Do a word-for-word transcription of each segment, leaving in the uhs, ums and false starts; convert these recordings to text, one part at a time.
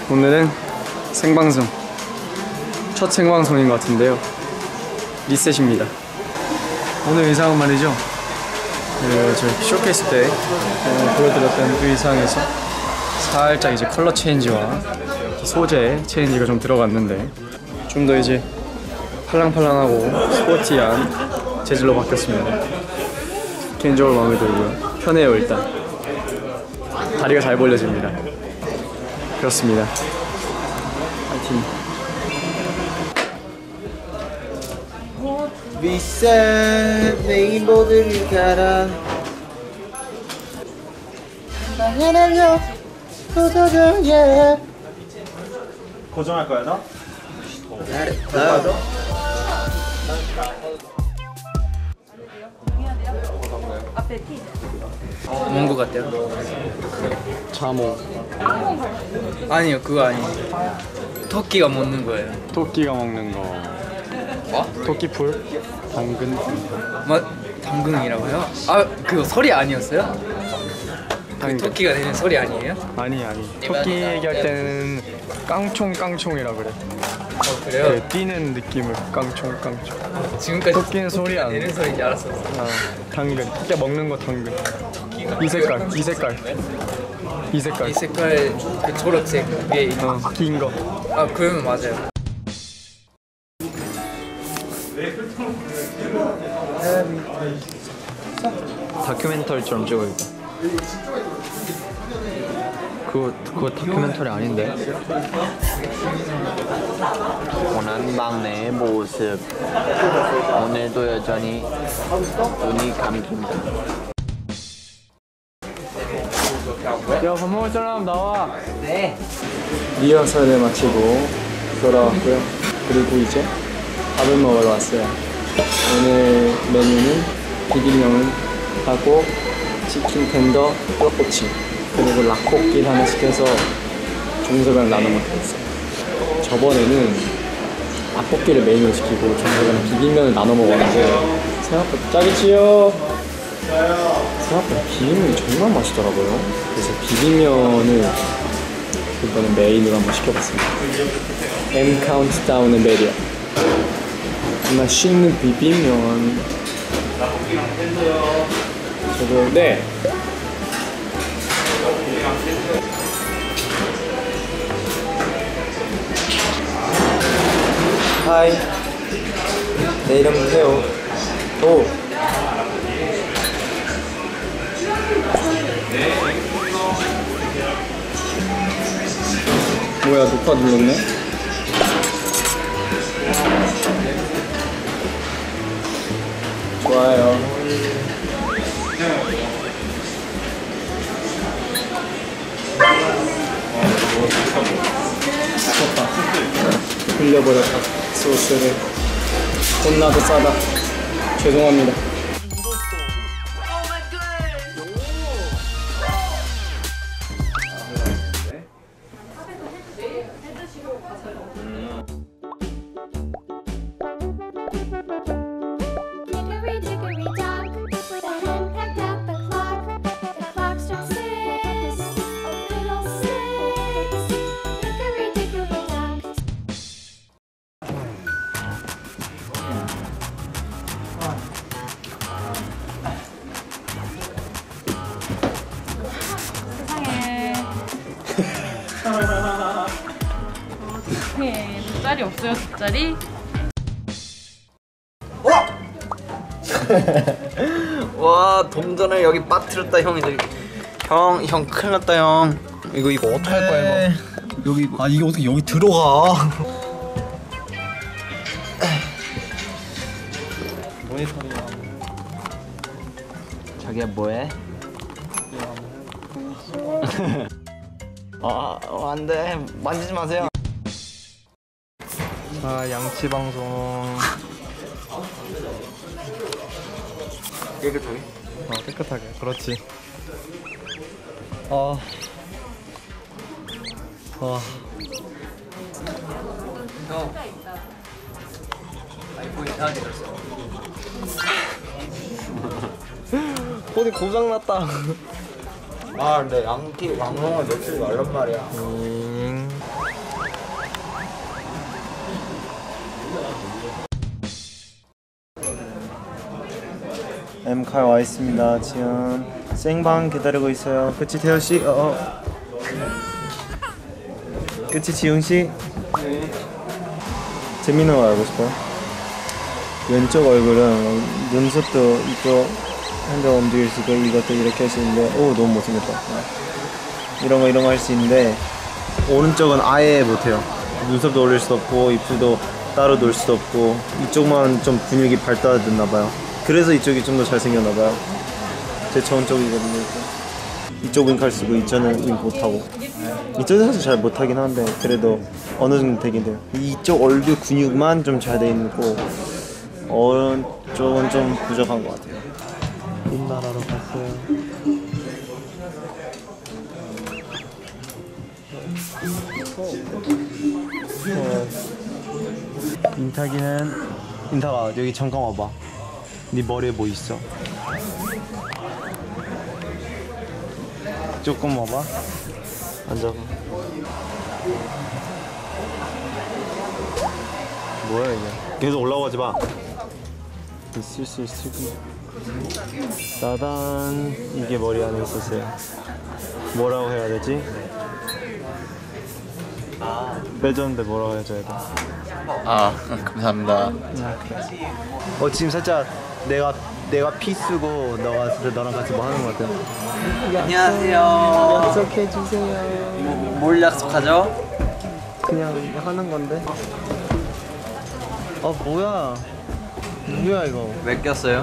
오늘은 생방송 첫 생방송인 것 같은데요. 리셋입니다. 오늘 의상은 말이죠, 그 저희 쇼케이스 때 어, 보여드렸던 그 의상에서 살짝 이제 컬러 체인지와 소재 체인지가 좀 들어갔는데 좀 더 이제 팔랑팔랑하고 스포티한 재질로 바뀌었습니다. 개인적으로 마음에 들고요. 편해요. 일단 다리가 잘 벌려집니다. 그렇습니다. 파이팅. 비싼 레인보드를 갈아 나를 날려 도도도 예 고정할 거야 너? 나요? 뭔 거 같아요? 자몽. 아니요, 그거 아니에요. 토끼가 먹는 거예요. 토끼가 먹는 거. 뭐? 토끼풀? 당근? 뭐? 당근이라고요? 아, 그거 소리 아니었어요? 그 토끼가 내는 소리 아니에요? 아니 아니. 토끼 얘기할 때는 깡총 깡총이라 그래. 어, 그래요? 그 뛰는 느낌을 깡총 깡총. 지금까지 토끼는 소리 안 내는 소리인지 알았었어. 아, 당근. 토끼 먹는 거 당근. 이 색깔, 이 색깔. 이 색깔. 이 색깔, 그 초록색 위에 있는. 어, 긴 거. 아, 그러면 맞아요. 다큐멘터리처럼 찍어야겠다. 그거, 그거 다큐멘터리 아닌데? 고난방의 모습 오늘도 여전히 눈이 감긴다. 야, 밥 먹을 사람 나와. 네. 리허설을 마치고 돌아왔고요. 그리고 이제 밥을 먹으러 왔어요. 오늘 메뉴는 비빔면을 하고 치킨 텐더, 떡꼬치, 그리고 락볶이 하나 시켜서 종석이랑 나눠 먹기로 했어요. 저번에는 락볶이를 메인으로 시키고 종석이랑 비빔면을 나눠 먹었는데 생각보다 짜겠지요? 생각보다 비빔면이 정말 맛있더라고요. 그래서 비빔면을 이번엔 메인으로 한번 시켜봤습니다. M 카운트다운의 매력. 맛있는 비빔면. 저도 네. 하이 내 이름은 태호. 오 뭐야, 녹화 눌렀네? 좋아요. 아깝다. 흘려버렸다. 소스를. 혼나도 싸다. 죄송합니다. 네, 돗자리 없어요, 돗자리? 와 동전을 여기 빠뜨렸다 형. 이제 형, 형 큰일 났다 형. 이거 이거 어떻게 할 거야 이거? 여기 이거. 아 이게 어떻게 여기 들어가? 모니터링. 자기야 뭐해? 아, 어, 안 돼. 만지지 마세요. 자, 양치 방송. 깨끗하게? 어, 깨끗하게. 그렇지. 아. 와. 형. 아이폰 이상하게 들었어. 폰이 고장났다. 아 근데 양키 왕롱을 놓치지 말란 말이야. 음... 엠칼 와 있습니다. 지금 생방 기다리고 있어요. 그치 태호 씨? 어. 어. 그치 지웅 씨? 네. 재밌는 거 알고 싶어요? 왼쪽 얼굴은 눈썹도 이쪽 한쪽 움직일 수 있고 이것도 이렇게 할 수 있는데 오 너무 못생겼다. 이런 거 이런 거 할 수 있는데 오른쪽은 아예 못해요. 눈썹도 올릴 수도 없고 입술도 따로 놓을 수도 없고 이쪽만 좀 근육이 발달됐나봐요. 그래서 이쪽이 좀 더 잘생겼나봐요. 제 좋은 쪽이거든요. 이쪽 윙칼 쓰고 이쪽은 윙 못하고 이쪽은 사실 잘 못하긴 한데 그래도 어느 정도 되긴 돼요. 이쪽 얼굴 근육만 좀 잘 돼 있고 오른쪽은 좀 부족한 것 같아요. 인나라로 갔어요. 어. 인타기는 인타가 여기 잠깐 와봐. 네 머리에 뭐 있어? 조금 와봐. 앉아봐. 뭐야 이게? 계속 올라오지 마. 있을 수 있을 거. 따단 이게 머리 안에 있었어요. 뭐라고 해야 되지? 빼줬는데 뭐라고 해줘야 돼? 아 감사합니다. 어 지금 살짝 내가 내가 피 쓰고 너가 너랑 같이 뭐 하는 것 같아. 안녕하세요. 약속해 주세요. 뭐, 뭘 약속하죠? 그냥 하는 건데. 어 뭐야? 누구야 이거? 왜 꼈어요?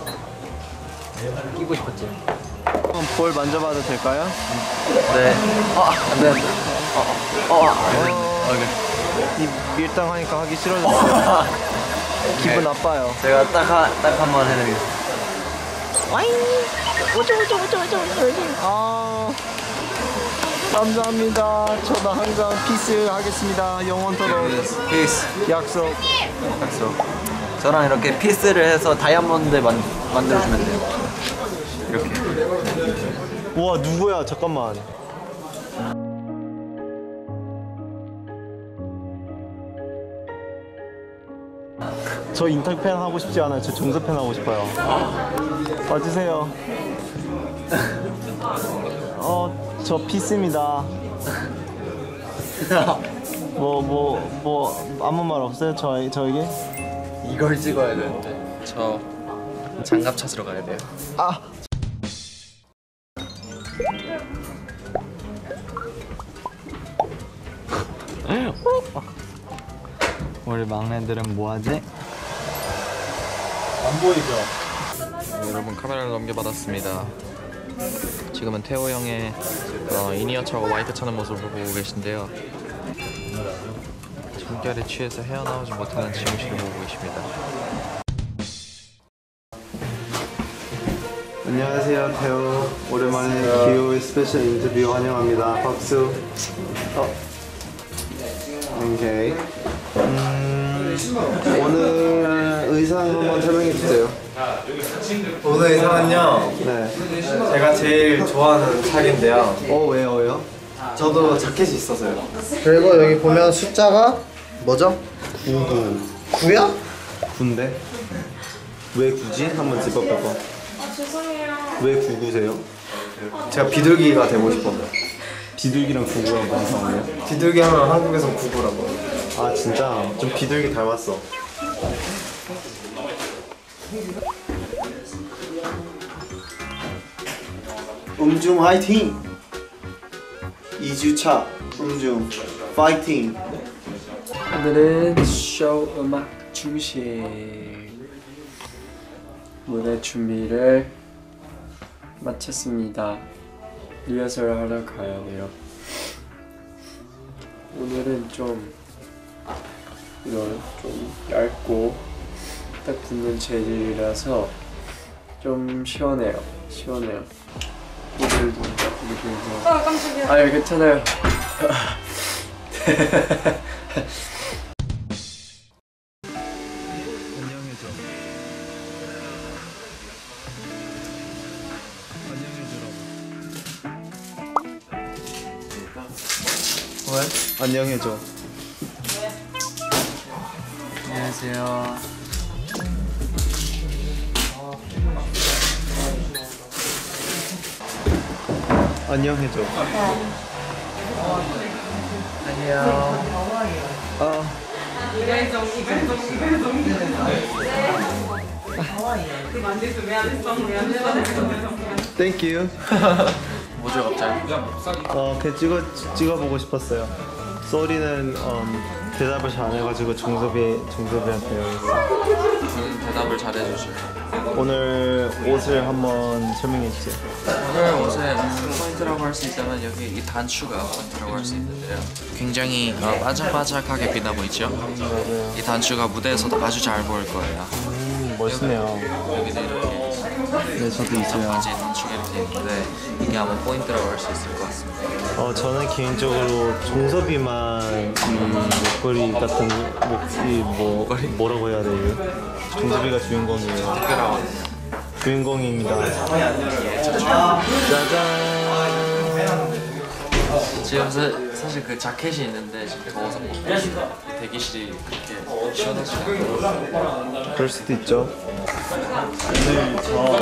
끼고 싶었지. 한번 볼 만져봐도 될까요? 네. 어, 안 돼, 안 돼. 어, 어, 어. 어. 이 밀당 하니까 하기 싫어졌어요. 기분 네. 나빠요. 제가 딱, 하, 딱 한 번 해드리겠습니다. 아 감사합니다. 저도 항상 피스 하겠습니다. 영원토록 피스. 약속. 약속. 저랑 이렇게 피스를 해서 다이아몬드 만, 만들어주면 돼요. 이렇게. 우와 누구야? 잠깐만. 저 인터팬 하고 싶지 않아요. 저 정서팬 하고 싶어요. 와주세요. 어, 저 피스입니다. 뭐, 뭐, 뭐 아무 말 없어요? 저, 저에게? 이걸 찍어야 되는데 저 장갑 찾으러 가야 돼요. 아! 우리 막내들은 뭐하지? 안 보이죠? 네, 여러분 카메라를 넘겨받았습니다. 지금은 태호 형의 어, 이니어 차고 와이프 차는 모습을 보고 계신데요. 숨결에 취해서 헤어나오지 못하는 지웅 씨를 보고 계십니다. 안녕하세요 태호. 오랜만에 기호의 스페셜 인터뷰 환영합니다. 박수. 어. 오케이. 음, 오늘 의상 한번 설명해 주세요. 오늘 의상은요, 네. 제가 제일 좋아하는 착인데요. 어 왜요 왜요? 저도 자켓이 있어서요. 그리고 여기 보면 숫자가 뭐죠? 구구. 구야? 군데? 왜 굳이? 한번 짚어봐봐. 아 죄송해요. 왜 구구세요? 제가 비둘기가 되고 싶어요. 비둘기랑 구구랑 무슨 상관이에요? 비둘기 하면 한국에서 구구라고 해요. 아 진짜? 좀 비둘기 닮았어. 음중 화이팅! 이 주차 음중 파이팅! 오늘은 쇼 음악 중심 무대 준비를 마쳤습니다. 리허설 하러 가야 돼요. 오늘은 좀 이런 좀 얇고 딱 붙는 재질이라서 좀 시원해요. 시원해요. 오늘도 이렇게 아 깜짝이야. 아 괜찮아요. 왜? 안녕해줘. 안녕하세요. 안녕 해줘. 안녕. Thank you. 뭐죠 갑자기? 어, 그냥 찍어 찍어보고 싶었어요. 쏘리는 음, 대답을 잘 안 해가지고 정섭이 정섭이한테 배우겠어. 저는 대답을 잘해주죠. 오늘 옷을 한번 설명해 주세요. 오늘 옷의 포인트라고 할 수 있다면 여기 이 단추가 포인트라고 할 수 있는데요. 굉장히 어, 반짝반짝하게 빛나고 있죠? 이 단추가 무대에서도 아주 잘 보일 거예요. 음, 멋있네요. 여기도 이렇게 네, 저도 있어요. 바지에 단추가 이렇게 있는데 이게 아마 포인트라고 할 수 있을 것 같습니다. 어, 저는 개인적으로 종섭이만 이 목걸이 같은 목이 뭐 뭐라고 해야 돼요? 종섭이가 주인공이에요. 주인공입니다. 짜잔. 지금 사, 사실 그 자켓이 있는데 지금 더워서 못 입었어요. 대기실이 그렇게 시원하지 않아요. 그럴 수도 있죠. 오늘 저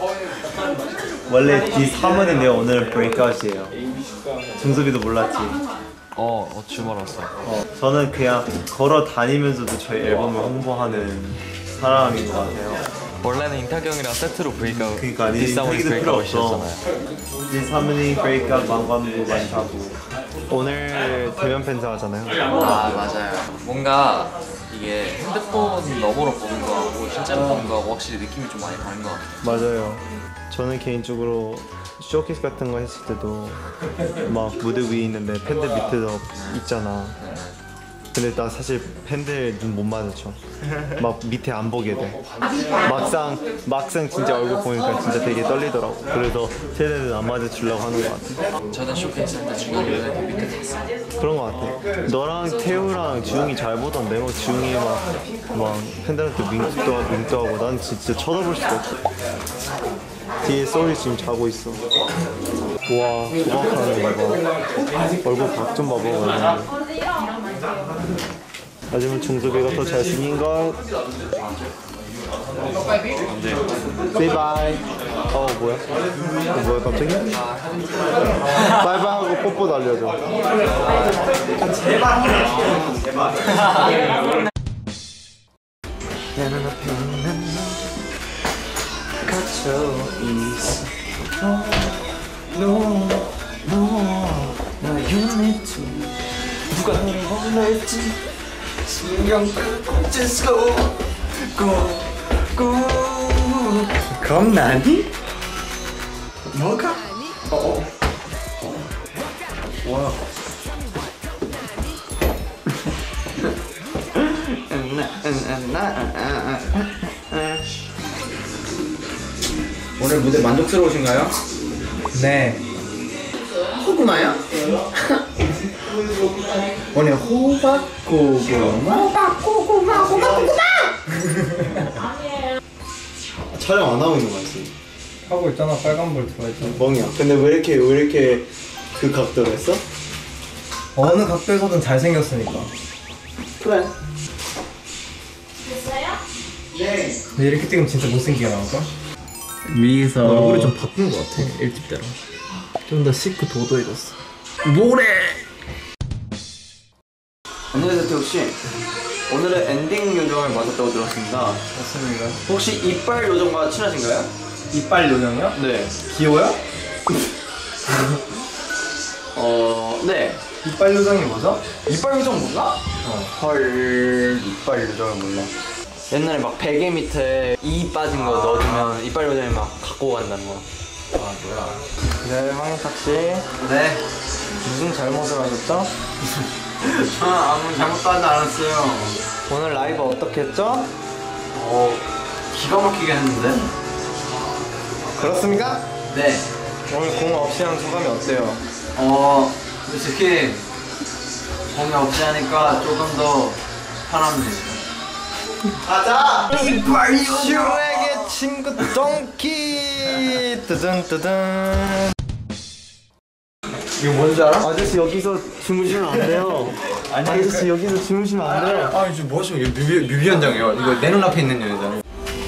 원래 디 삼 원인데요. 오늘은 브레이크아웃이에요. 종섭이도 몰랐지. 어, 어 주말 왔어. 어, 저는 그냥 걸어 다니면서도 저희 앨범을 홍보하는 사람인 것 같아요. 원래는 인타경이랑 세트로 브레이크아웃 그러니까 디사원이 필요 없어. 브레이크아웃이었잖아요. 디 삼 원이 브레이크아웃 망관부 많이 하고. 오늘 대면 팬사 하잖아요. 아 맞아요. 뭔가 이게 핸드폰 너머로 보는 거하고 실제로 보는 거하고 확실히 느낌이 좀 많이 다른 것 같아요. 맞아요. 저는 개인적으로 쇼케이스 같은 거 했을 때도 막 무대 위에 있는데 팬들 밑에도 있잖아. 근데 나 사실 팬들 눈 못 마주쳐. 막 밑에 안 보게 돼. 막상 막상 진짜 얼굴 보니까 진짜 되게 떨리더라고. 그래서 쟤네들 안 마주치려고 하는 것 같아. 저는 쇼케이스 할 때 중간에 밑에 봤어요. 그런 것 같아. 너랑 태우랑 지웅이 잘 보던데 뭐 지웅이 막, 막 팬들한테 윙크도 하고 윙크도 하고 난 진짜 쳐다볼 수가 없어. 뒤에 소리 지금 자고 있어. 와 조각하는 거 봐. 얼굴 박 좀 봐봐. 얼굴. 하지만 종섭이가 더 잘생긴 걸. Say bye. 어 뭐야? 어, 뭐야 갑자기? 바이바이 하고 뽀뽀 날려줘. 내 눈앞에 있는 갇혀 있어. No, no, no, you need to. 누가 너를 원했지? 신경 끄고 just go, go, go. 겁나니? 뭐가? 어. 와. 오늘 무대 만족스러우신가요? 네. 호구마요? 오늘 호박고구마 호박고구마 호박고구마 촬영 안 하고 있는 거야 지금? 하고 있잖아. 빨간불 들어와 있잖아. 멍이야. 근데 왜 이렇게 왜 이렇게 그 각도로 했어? 어느 각도에서든 잘생겼으니까. 그래. 근데 이렇게 찍으면 진짜 못생기게 나올까? 위에서 얼굴이 좀 바꾼 것 같아. 일집대로. 좀 더 시크 도도해졌어. 뭐래? 안녕하세요 태욱씨. 오늘은 엔딩 요정을 맡았다고 들었습니다. 맞습니다. 혹시 이빨 요정과 친하신가요? 이빨 요정이요? 네. 귀여워요? 어... 네. 이빨 요정이 뭐죠? 이빨 요정 몰라? 어. 헐... 이빨 요정을 몰라. 옛날에 막 베개 밑에 이 빠진 거 넣어주면 이빨 요정이 막 갖고 간다는 거. 아 뭐야? 네, 황희탁씨. 네. 무슨 잘못을 하셨죠? 아, 아무 잘못도 하지 않았어요. 오늘 라이브 어떻게 했죠? 어... 기가 막히게 했는데? 그렇습니까? 네. 오늘 공 없이 한 소감이 어때요? 어... 솔직히 공이 없이 하니까 조금 더 편합니다. 가자! 이빨 슈에게 친구 똥키 뜨든 뜨든. 이거 뭔지 알아? 아저씨 여기서 주무시면 안 돼요. 아니, 아저씨 여기서 주무시면 안 돼요. 아, 지금 뭐 하시는 거예요? 뮤비, 뮤비 현장이에요. 이거 내 눈앞에 있는 여자.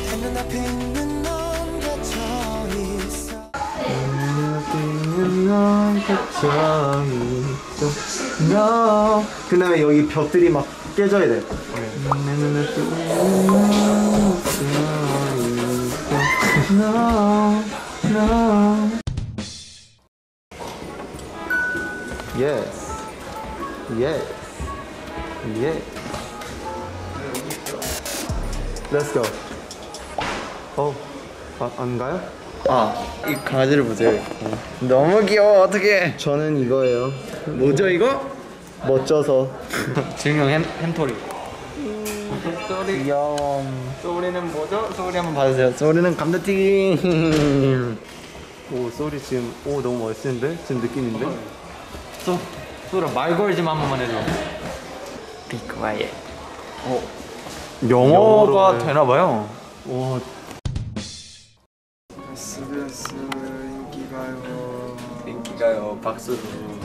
넌 No. 그 다음에 여기 벽들이 막 깨져야 돼. No, no. Yes. Yes. Yes. Let's go. 어, 아, 안 가요? 아, 이 강아지를 보세요. 너무 귀여워. 어떡해. 저는 이거예요. 뭐죠 이거? 멋져서. 증명 햄, 햄토리. 쏘리 귀여워. 쏘리는 뭐죠? 쏘리 한번 봐주세요. 쏘리는 감자튀김. 오, 쏘리 지금 오 너무 멋있는데? 지금 느낌인데? 쏘, 쏘라 말 걸지 마 한 번만 해줘. Be quiet. 영어가 영어로, 네. 되나봐요. 와. 에스비에스 인기가요. 인기가요. 박수.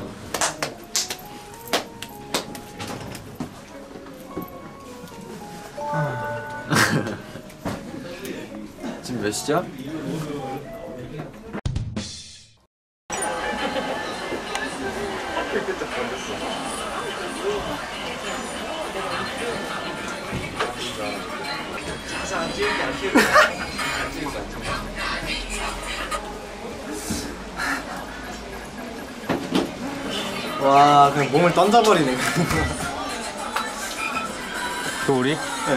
지금 몇 시죠? 와 그냥 몸을 던져버리네. 우리?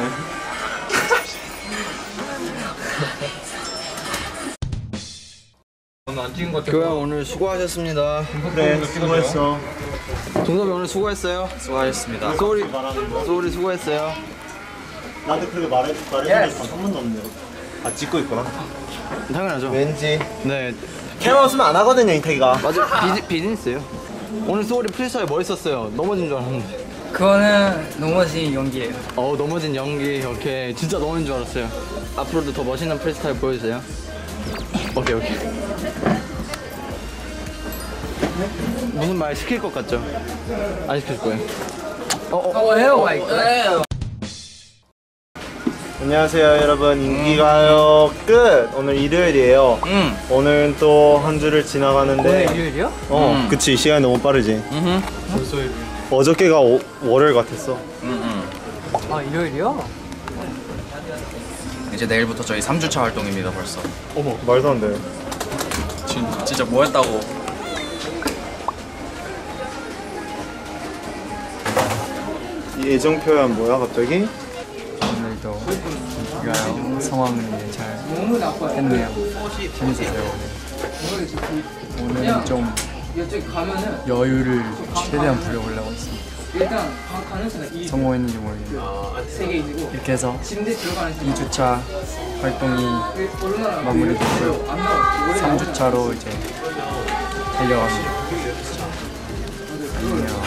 교양 오늘 수고하셨습니다. 그래, 수고했어. 동섭이 오늘 수고했어요. 수고하셨습니다. 소리 소리 수고했어요. 나도 그렇게 말해, 말해준 적한 번도 없네요. 아, 찍고 있구나. 당연하죠. 왠지. 네 캐머 없으면 안 하거든요, 인태기가. 맞아 비즈, 비즈니스예요. 오늘 소리 프리스타일 멋있었어요. 넘어진 줄 알았는데. 그거는 넘어진 연기예요. 어 넘어진 연기 오케이 진짜 넘어진 줄 알았어요. 앞으로도 더 멋있는 프리스타일 보여주세요. 오케이 오케이. 무슨 말 시킬 것 같죠? 안 시킬 거예요. 어, 해요, 마이크. 안녕하세요, 여러분. 인기가요 끝. 오늘 일요일이에요. 응. 오늘 또 한 주를 지나가는데. 오늘 일요일이요? 어, 음. 그치. 시간이 너무 빠르지. 응. 어저께가 오, 월요일 같았어. 아, 일요일이요? 이제 내일부터 저희 삼 주차 활동입니다 벌써. 어머, 말도 안 돼. 진, 진짜 뭐 했다고. 이 애정 표현 뭐야, 갑자기? 오늘도 인기가요 상황을 잘 했네요. 재밌었어요, 오늘. 오늘은 좀 여유를 최대한 부려보려고 했습니다. 성공했는지 모르겠네요. 이렇게 해서 이 주차 활동이 마무리됐고요. 삼 주차로 이제 달려갑니다. 안녕.